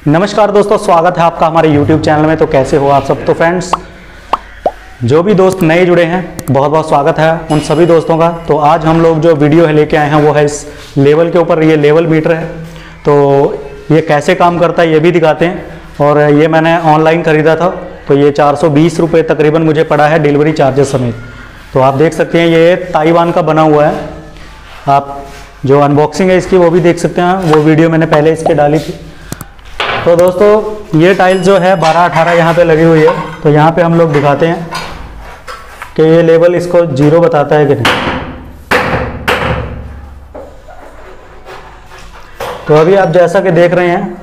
नमस्कार दोस्तों, स्वागत है आपका हमारे YouTube चैनल में। तो कैसे हो आप सब। तो फ्रेंड्स, जो भी दोस्त नए जुड़े हैं बहुत बहुत स्वागत है उन सभी दोस्तों का। तो आज हम लोग जो वीडियो है लेके आए हैं वो है इस लेवल के ऊपर। ये लेवल मीटर है, तो ये कैसे काम करता है ये भी दिखाते हैं। और ये मैंने ऑनलाइन ख़रीदा था, तो ये 420 रुपये तकरीबन मुझे पड़ा है डिलीवरी चार्जेस समेत। तो आप देख सकते हैं ये ताइवान का बना हुआ है। आप जो अनबॉक्सिंग है इसकी वो भी देख सकते हैं, वो वीडियो मैंने पहले इसके डाली थी। तो दोस्तों, ये टाइल्स जो है 12-18 यहाँ पे लगी हुई है। तो यहाँ पे हम लोग दिखाते हैं कि ये लेवल इसको 0 बताता है कि नहीं। तो अभी आप जैसा कि देख रहे हैं,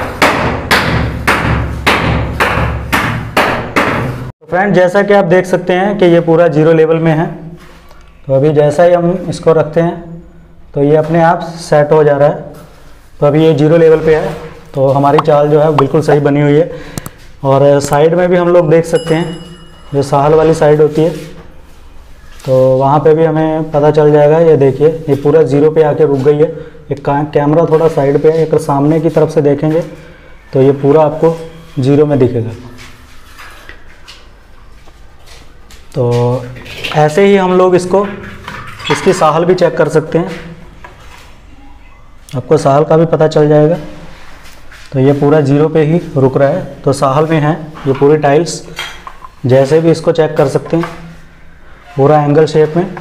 तो फ्रेंड जैसा कि आप देख सकते हैं कि ये पूरा 0 लेवल में है। तो अभी जैसा ही हम इसको रखते हैं तो ये अपने आप सेट हो जा रहा है। तो अभी ये 0 लेवल पे है, तो हमारी चाल जो है बिल्कुल सही बनी हुई है। और साइड में भी हम लोग देख सकते हैं, जो साहल वाली साइड होती है तो वहाँ पे भी हमें पता चल जाएगा। ये देखिए, ये पूरा 0 पे आके रुक गई है। एक कैमरा थोड़ा साइड पे है, एक सामने की तरफ से देखेंगे तो ये पूरा आपको 0 में दिखेगा। तो ऐसे ही हम लोग इसकी साहल भी चेक कर सकते हैं, आपको साहल का भी पता चल जाएगा। तो ये पूरा 0 पे ही रुक रहा है, तो साहल में है ये पूरी टाइल्स। जैसे भी इसको चेक कर सकते हैं, पूरा एंगल शेप में।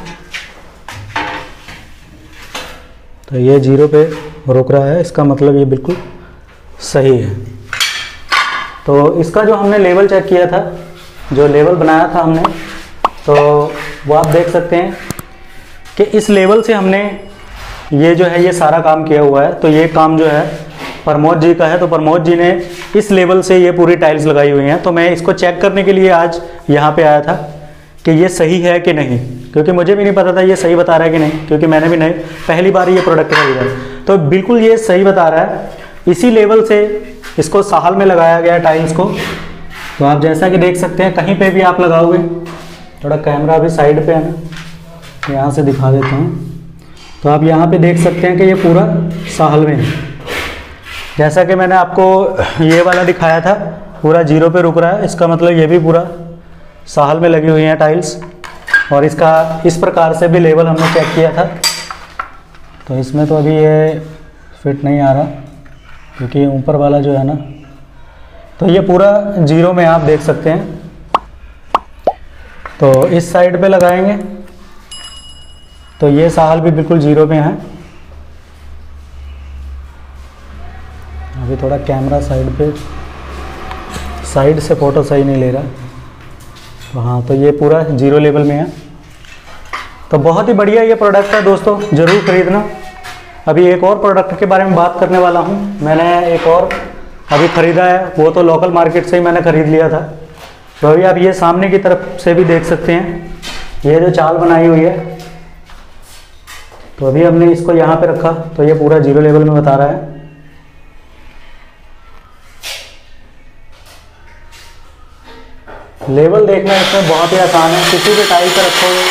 तो ये 0 पे रुक रहा है, इसका मतलब ये बिल्कुल सही है। तो इसका जो हमने लेवल चेक किया था, जो लेवल बनाया था हमने, तो वो आप देख सकते हैं कि इस लेवल से हमने ये जो है ये सारा काम किया हुआ है। तो ये काम जो है प्रमोद जी का है। तो प्रमोद जी ने इस लेवल से ये पूरी टाइल्स लगाई हुई हैं। तो मैं इसको चेक करने के लिए आज यहाँ पे आया था कि ये सही है कि नहीं, क्योंकि मुझे भी नहीं पता था ये सही बता रहा है कि नहीं, क्योंकि मैंने भी नहीं पहली बार ये प्रोडक्ट खरीदा है। तो बिल्कुल ये सही बता रहा है। इसी लेवल से इसको साहल में लगाया गया टाइल्स को। तो आप जैसा कि देख सकते हैं, कहीं पर भी आप लगाओगे, थोड़ा कैमरा भी साइड पर है ना, यहाँ से दिखा देता हूँ। तो आप यहाँ पर देख सकते हैं कि ये पूरा साहल में है। जैसा कि मैंने आपको ये वाला दिखाया था, पूरा 0 पे रुक रहा है, इसका मतलब ये भी पूरा साहल में लगी हुई हैं टाइल्स। और इसका इस प्रकार से भी लेवल हमने चेक किया था। तो इसमें तो अभी ये फिट नहीं आ रहा, क्योंकि ऊपर वाला जो है ना, तो ये पूरा 0 में आप देख सकते हैं। तो इस साइड पे लगाएंगे तो ये साहल भी बिल्कुल 0 पे है। अभी थोड़ा कैमरा साइड से फ़ोटो सही नहीं ले रहा। तो हाँ, तो ये पूरा 0 लेवल में है। तो बहुत ही बढ़िया ये प्रोडक्ट है दोस्तों, ज़रूर खरीदना। अभी एक और प्रोडक्ट के बारे में बात करने वाला हूँ। मैंने एक और अभी ख़रीदा है, वो तो लोकल मार्केट से ही मैंने ख़रीद लिया था। तो अभी आप ये सामने की तरफ से भी देख सकते हैं, ये जो चाल बनाई हुई है। तो अभी हमने इसको यहाँ पे रखा तो ये पूरा 0 लेवल में बता रहा है। लेवल देखना इसमें बहुत ही आसान है, किसी भी टाइल पर रखोगे,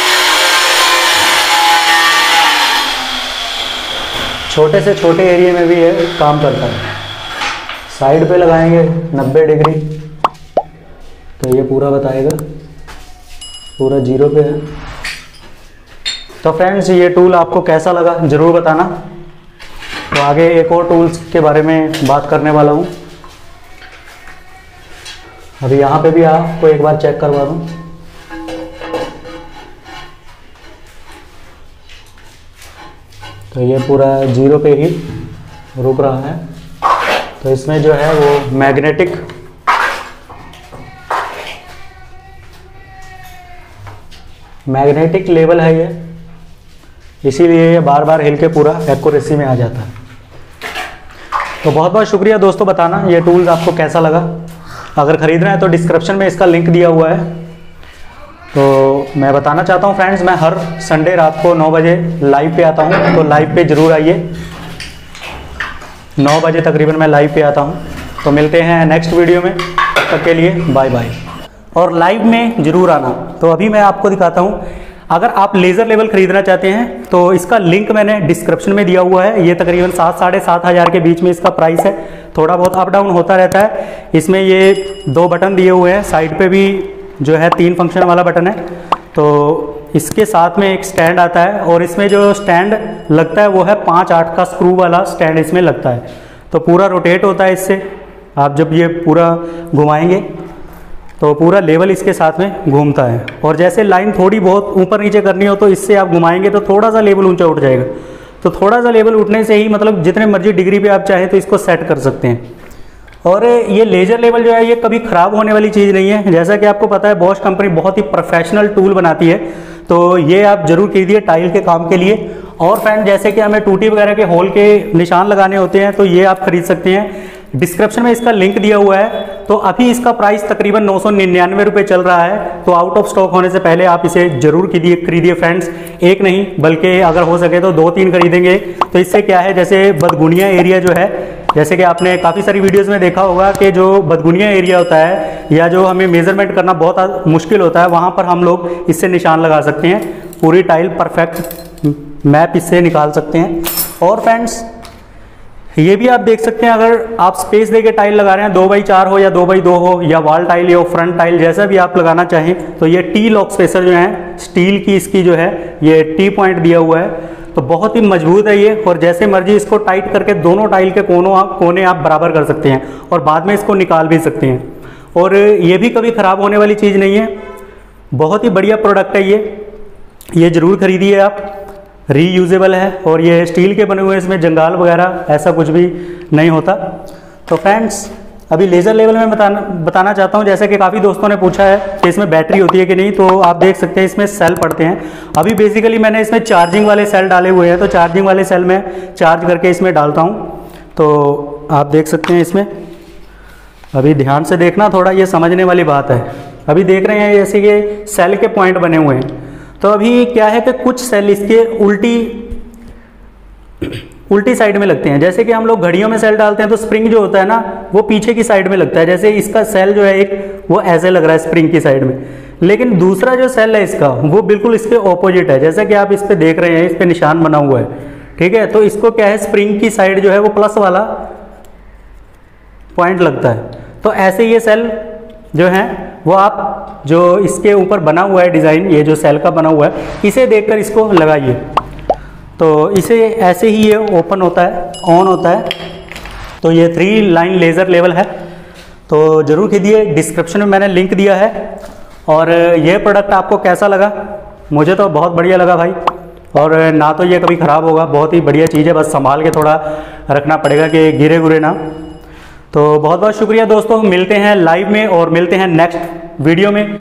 छोटे से छोटे एरिया में भी ये काम करता है। साइड पे लगाएंगे 90 डिग्री तो ये पूरा बताएगा, पूरा 0 पे है। तो फ्रेंड्स, ये टूल आपको कैसा लगा ज़रूर बताना। तो आगे एक और टूल्स के बारे में बात करने वाला हूँ। अभी यहाँ पे भी आपको एक बार चेक करवा दूँ। तो ये पूरा 0 पे ही रुक रहा है। तो इसमें जो है वो मैग्नेटिक लेवल है ये, इसीलिए ये बार बार हिल के पूरा एक्यूरेसी में आ जाता है। तो बहुत बहुत शुक्रिया दोस्तों, बताना ये टूल्स आपको कैसा लगा। अगर ख़रीदना है तो डिस्क्रिप्शन में इसका लिंक दिया हुआ है। तो मैं बताना चाहता हूँ फ्रेंड्स, मैं हर संडे रात को 9 बजे लाइव पे आता हूँ। तो लाइव पे ज़रूर आइए, 9 बजे तकरीबन मैं लाइव पे आता हूँ। तो मिलते हैं नेक्स्ट वीडियो में, तब तक के लिए बाय बाय। और लाइव में ज़रूर आना। तो अभी मैं आपको दिखाता हूँ, अगर आप लेज़र लेवल ख़रीदना चाहते हैं तो इसका लिंक मैंने डिस्क्रिप्शन में दिया हुआ है। ये तकरीबन 7-7.5 हज़ार के बीच में इसका प्राइस है, थोड़ा बहुत अप डाउन होता रहता है। इसमें ये 2 बटन दिए हुए हैं, साइड पे भी जो है 3 फंक्शन वाला बटन है। तो इसके साथ में एक स्टैंड आता है और इसमें जो स्टैंड लगता है वो है 5/8 का स्क्रू वाला स्टैंड इसमें लगता है। तो पूरा रोटेट होता है इससे, आप जब ये पूरा घुमाएंगे तो पूरा लेवल इसके साथ में घूमता है। और जैसे लाइन थोड़ी बहुत ऊपर नीचे करनी हो तो इससे आप घुमाएंगे तो थोड़ा सा लेवल ऊंचा उठ जाएगा। तो थोड़ा सा लेवल उठने से ही मतलब जितने मर्जी डिग्री पे आप चाहें तो इसको सेट कर सकते हैं। और ये लेज़र लेवल जो है ये कभी ख़राब होने वाली चीज़ नहीं है। जैसा कि आपको पता है बॉश कंपनी बहुत ही प्रोफेशनल टूल बनाती है, तो ये आप ज़रूर खरीदिए टाइल के काम के लिए। और फ्रेंड जैसे कि हमें टूटी वगैरह के होल के निशान लगाने होते हैं तो ये आप खरीद सकते हैं। डिस्क्रिप्शन में इसका लिंक दिया हुआ है। तो अभी इसका प्राइस तकरीबन 999 रुपये चल रहा है। तो आउट ऑफ स्टॉक होने से पहले आप इसे जरूर खरीदिए फ्रेंड्स। एक नहीं बल्कि अगर हो सके तो 2-3 खरीदेंगे तो इससे क्या है, जैसे बदगुनिया एरिया जो है, जैसे कि आपने काफ़ी सारी वीडियोस में देखा होगा कि जो बदगुनिया एरिया होता है या जो हमें मेजरमेंट करना बहुत मुश्किल होता है, वहाँ पर हम लोग इससे निशान लगा सकते हैं। पूरी टाइल परफेक्ट मैप इससे निकाल सकते हैं। और फ्रेंड्स ये भी आप देख सकते हैं, अगर आप स्पेस देके टाइल लगा रहे हैं 2x4 हो या 2x2 हो या वॉल टाइल या फ्रंट टाइल जैसा भी आप लगाना चाहें, तो ये टी लॉक स्पेसर जो है स्टील की इसकी जो है ये टी पॉइंट दिया हुआ है। तो बहुत ही मजबूत है ये, और जैसे मर्जी इसको टाइट करके दोनों टाइल के कोने आप बराबर कर सकते हैं और बाद में इसको निकाल भी सकते हैं। और ये भी कभी ख़राब होने वाली चीज़ नहीं है, बहुत ही बढ़िया प्रोडक्ट है ये ज़रूर खरीदिए आप। रीयूजेबल है और ये स्टील के बने हुए, इसमें जंगाल वगैरह ऐसा कुछ भी नहीं होता। तो फ्रेंड्स अभी लेज़र लेवल में बताना चाहता हूँ, जैसे कि काफ़ी दोस्तों ने पूछा है कि इसमें बैटरी होती है कि नहीं, तो आप देख सकते हैं इसमें सेल पड़ते हैं। अभी बेसिकली मैंने इसमें चार्जिंग वाले सेल डाले हुए हैं, तो चार्जिंग वाले सेल में चार्ज करके इसमें डालता हूँ। तो आप देख सकते हैं इसमें, अभी ध्यान से देखना, थोड़ा ये समझने वाली बात है। अभी देख रहे हैं जैसे कि सेल के पॉइंट बने हुए हैं। तो अभी क्या है कि कुछ सेल इसके उल्टी साइड में लगते हैं। जैसे कि हम लोग घड़ियों में सेल डालते हैं तो स्प्रिंग जो होता है ना वो पीछे की साइड में लगता है, जैसे इसका सेल जो है एक वो ऐसे लग रहा है स्प्रिंग की साइड में। लेकिन दूसरा जो सेल है इसका वो बिल्कुल इसके ऑपोजिट है, जैसा कि आप इस पे देख रहे हैं, इस पे निशान बना हुआ है, ठीक है। तो इसको क्या है, स्प्रिंग की साइड जो है वो प्लस वाला पॉइंट लगता है। तो ऐसे ये सेल जो है वो आप जो इसके ऊपर बना हुआ है डिज़ाइन, ये जो सेल का बना हुआ है, इसे देखकर इसको लगाइए। तो इसे ऐसे ही ये ओपन होता है, ऑन होता है। तो ये 3 लाइन लेज़र लेवल है, तो ज़रूर खरीदिए। डिस्क्रिप्शन में मैंने लिंक दिया है। और ये प्रोडक्ट आपको कैसा लगा? मुझे तो बहुत बढ़िया लगा भाई, और ना तो ये कभी ख़राब होगा, बहुत ही बढ़िया चीज़ है। बस संभाल के थोड़ा रखना पड़ेगा कि गिरे गुरे ना। तो बहुत बहुत शुक्रिया दोस्तों, मिलते हैं लाइव में और मिलते हैं नेक्स्ट वीडियो में।